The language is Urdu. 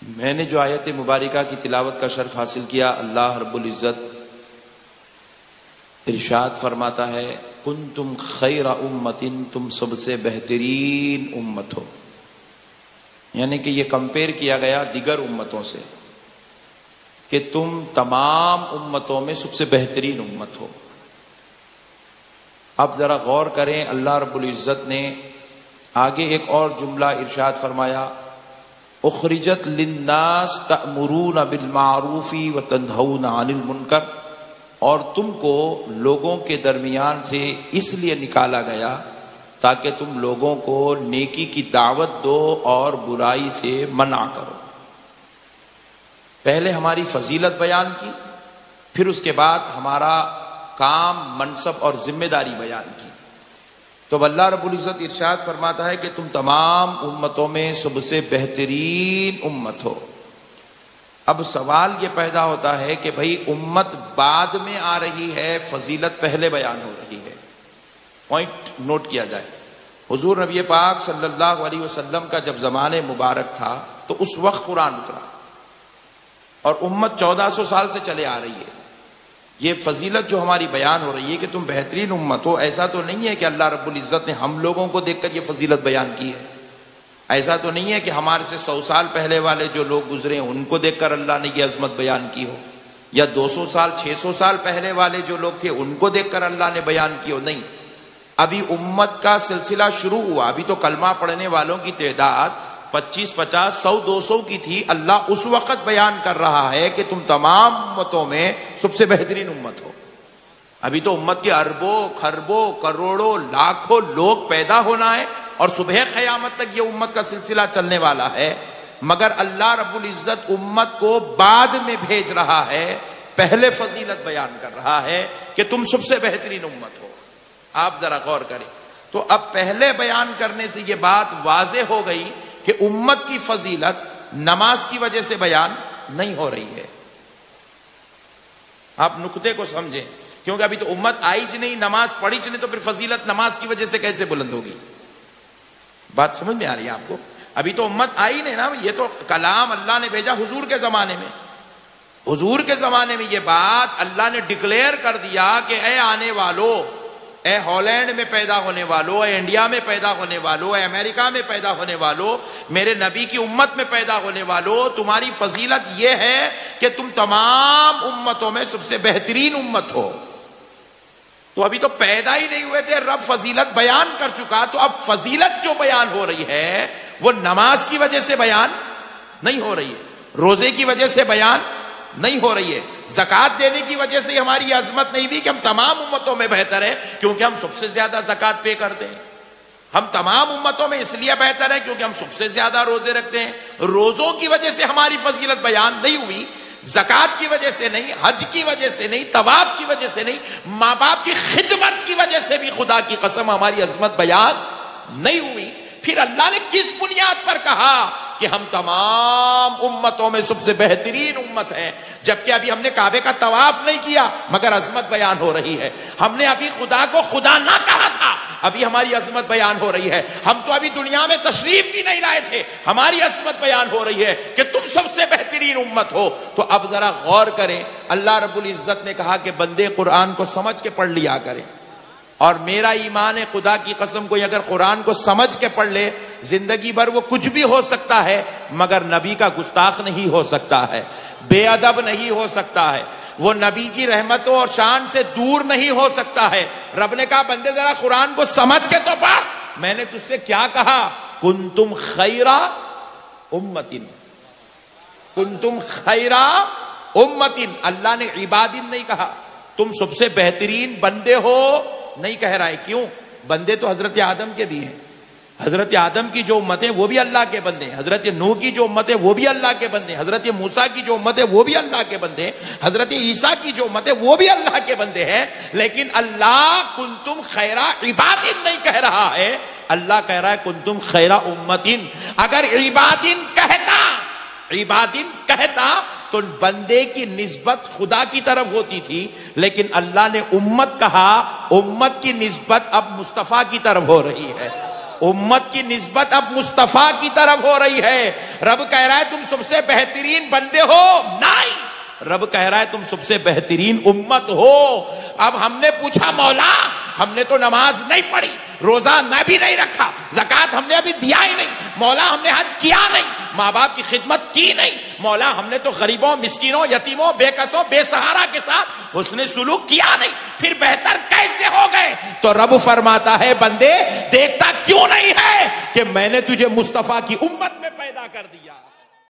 میں نے جو آیت مبارکہ کی تلاوت کا شرف حاصل کیا، اللہ رب العزت ارشاد فرماتا ہے کنتم خیر امت، تم سب سے بہترین امت ہو. یعنی کہ یہ کمپیئر کیا گیا دیگر امتوں سے کہ تم تمام امتوں میں سب سے بہترین امت ہو. اب ذرا غور کریں، اللہ رب العزت نے آگے ایک اور جملہ ارشاد فرمایا اخرجت للناس تأمرون بالمعروف وتنہون عن المنکر، اور تم کو لوگوں کے درمیان سے اس لیے نکالا گیا تاکہ تم لوگوں کو نیکی کی دعوت دو اور برائی سے منع کرو. پہلے ہماری فضیلت بیان کی، پھر اس کے بعد ہمارا کام، منصب اور ذمہ داری بیان کی. تو اب اللہ رب العزت ارشاد فرماتا ہے کہ تم تمام امتوں میں سب سے بہترین امت ہو. اب سوال یہ پیدا ہوتا ہے کہ بھئی امت بعد میں آ رہی ہے، فضیلت پہلے بیان ہو رہی ہے. پوائنٹ نوٹ کیا جائے. حضور نبی پاک صلی اللہ علیہ وسلم کا جب زمانے مبارک تھا تو اس وقت قرآن اترا اور امت 1400 سال سے چلے آ رہی ہے. یہ فضیلت جو ہماری بیان ہو رہی ہے کہ تم بہترین امت ہو، ایسا تو نہیں ہے کہ اللہ رب العزت نے ہم لوگوں کو دیکھ کر یہ فضیلت بیان کی ہے. ایسا تو نہیں ہے کہ ہمارے سے 100 سال پہلے والے جو لوگ گزرے ہیں ان کو دیکھ کر اللہ نے یہ عظمت بیان کی ہو، یا 200 سال 600 سال پہلے والے جو لوگ تھے ان کو دیکھ کر اللہ نے بیان کی ہو. نہیں، ابھی امت کا سلسلہ شروع ہوا. ابھی تو کلمہ پڑھنے والوں کی تعداد 25 50 100 200 کی تھی. اللہ اس وقت بیان کر رہا ہے کہ تم تمام امتوں میں سب سے بہترین امت ہو. ابھی تو امت کے اربوں خربوں کروڑوں لاکھوں لوگ پیدا ہونا ہے اور صبح قیامت تک یہ امت کا سلسلہ چلنے والا ہے. مگر اللہ رب العزت امت کو بعد میں بھیج رہا ہے، پہلے فضیلت بیان کر رہا ہے کہ تم سب سے بہترین امت ہو. آپ ذرا غور کریں. تو اب پہلے بیان کرنے سے یہ بات واضح ہو گئی کہ امت کی فضیلت نماز کی وجہ سے بیان نہیں ہو رہی ہے. آپ نقطے کو سمجھیں، کیونکہ ابھی تو امت آئی چ نہیں، نماز پڑھی چ نہیں، تو پھر فضیلت نماز کی وجہ سے کیسے بلند ہوگی؟ بات سمجھ میں آ رہی ہے آپ کو؟ ابھی تو امت آئی نہیں نا. یہ تو کلام اللہ نے بھیجا حضور کے زمانے میں. حضور کے زمانے میں یہ بات اللہ نے ڈکلیئر کر دیا کہ اے آنے والو، اے ہالینڈ میں پیدا ہونے والو، اے انڈیا میں پیدا ہونے والو، اے امریکہ میں پیدا ہونے والو، میرے نبی کی امت میں پیدا ہونے والو، تمہاری فضیلت یہ ہے کہ تم تمام امتوں میں سب سے بہترین امت ہو. تو ابھی تو پیدا ہی نہیں ہوئے تھے، رب فضیلت بیان کر چکا. تو اب فضیلت جو بیان ہو رہی ہے وہ نماز کی وجہ سے بیان نہیں ہو رہی ہے، روزے کی وجہ سے بیان نہیں ہو رہی ہے، زکوٰۃ دینے کی وجہ سے ہماری یہ عظمت نہیں بھی کہ ہم تمام امتوں میں بہتر ہیں کیونکہ ہم سب سے زیادہ زکوٰۃ پے کرتے ہیں. ہم تمام امتوں میں اس لیے بہتر ہیں کیونکہ ہم سب سے زیادہ روزے رکھتے ہیں. روزوں کی وجہ سے ہماری فضیلت بیان نہیں ہوئی، زکوٰۃ کی وجہ سے نہیں، حج کی وجہ سے نہیں، طواف کی وجہ سے نہیں، ماں باپ کی خدمت کی وجہ سے بھی خدا کی قسم ہماری عظمت بیان نہیں ہوئی. پھر اللہ نے کس بنیاد پر کہا کہ ہم تمام امتوں میں سب سے بہترین امت ہیں، جبکہ ابھی ہم نے کعبے کا طواف نہیں کیا مگر عظمت بیان ہو رہی ہے. ہم نے ابھی خدا کو خدا نہ کہا تھا، ابھی ہماری عظمت بیان ہو رہی ہے. ہم تو ابھی دنیا میں تشریف بھی نہیں لائے تھے، ہماری عظمت بیان ہو رہی ہے کہ تم سب سے بہترین امت ہو. تو اب ذرا غور کریں، اللہ رب العزت نے کہا کہ بندے قرآن کو سمجھ کے پڑھ لیا کریں. اور میرا ایمان ہے خدا کی قسم کوئی اگر قرآن کو سمجھ کے پڑھ لے، زندگی بھر وہ کچھ بھی ہو سکتا ہے مگر نبی کا گستاخ نہیں ہو سکتا ہے، بے ادب نہیں ہو سکتا ہے، وہ نبی کی رحمتوں اور شان سے دور نہیں ہو سکتا ہے. رب نے کہا بندے ذرا قرآن کو سمجھ کے تو پڑھ. میں نے تجھ سے کیا کہا؟ کنتم خیرا امتن، کنتم خیرا امتن. اللہ نے عبادن نہیں کہا، تم سب سے بہترین بندے ہو نہیں کہہ رہا ہے. کیوں؟ بندے تو حضرت آدم کے بھی ہیں. حضرت آدم کی جو امت ہے وہ بھی اللہ کے بندے ہیں، حضرت نوح کی جو امت ہے وہ بھی اللہ کے بندے ہیں، حضرت موسیٰ کی جو امت ہے وہ بھی اللہ کے بندے ہیں، حضرت عیسیٰ کی جو امت ہے وہ بھی اللہ کے بندے ہیں. لیکن اللہ کنتم خیرا عبادن نہیں کہہ رہا ہے، اللہ کہہ رہا ہے کنتم خیرا امتن. اگر عبادن کہتا تو بندے کی نسبت خدا کی طرف ہوتی تھی، لیکن اللہ نے امت کہا، امت کی نسبت اب مصطفیٰ کی طرف ہو رہی ہے. امت کی نسبت اب مصطفیٰ کی طرف ہو رہی ہے. رب کہہ رہا ہے تم سب سے بہترین بندے ہو. نہیں, رب کہہ رہا ہے تم سب سے بہترین امت ہو. اب ہم نے پوچھا مولا ہم نے تو نماز نہیں پڑھی, روزہ میں بھی نہیں رکھا, زکوٰۃ ہم نے ابھی دیا ہی نہیں, مولا ہم نے حج کیا نہیں, ماں باپ کی خدمت کی نہیں, مولا ہم نے تو غریبوں, مسکینوں, یتیموں, بے کسوں, بے سہارا کے ساتھ حسن سلوک کیا نہیں, پھر بہتر کیسے ہو گئے؟ تو رب فرماتا ہے بندے دیکھتا کیوں نہیں ہے کہ میں نے تجھے مصطفیٰ کی امت میں پیدا کر دیا.